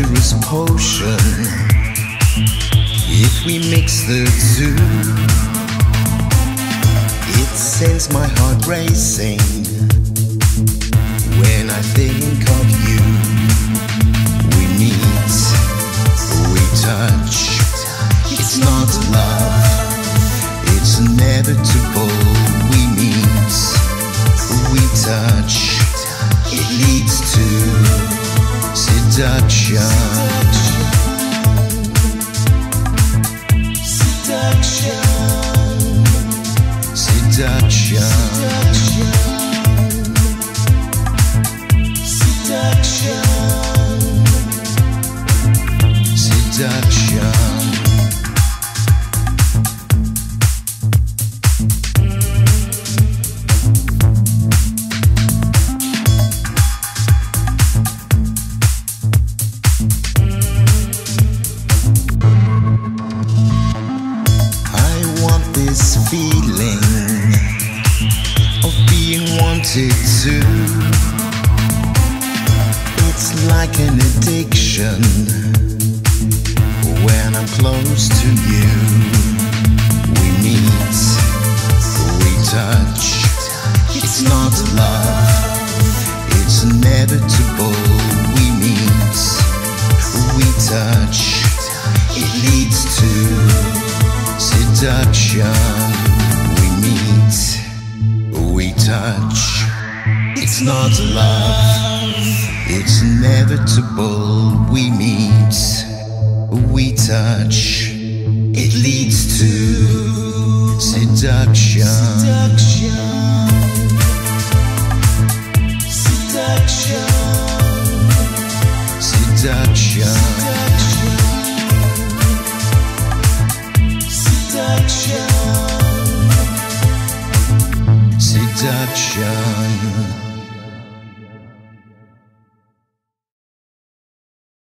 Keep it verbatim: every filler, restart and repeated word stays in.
dangerous potion. If we mix the two, it sends my heart racing. When I think of you, we meet, we touch. It's not love, it's inevitable. We meet, we touch. It leads to seduction. Seduction. Seduction. Seduction. Seduction. This feeling of being wanted to, it's like an addiction. When I'm close to you, we meet, we touch. It's not love, it's inevitable. We meet, we touch. It leads to seduction. We meet, we touch. It's not love, it's inevitable. We meet, we touch. It leads to seduction. Seduction. Seduction. Seduction. Seduction.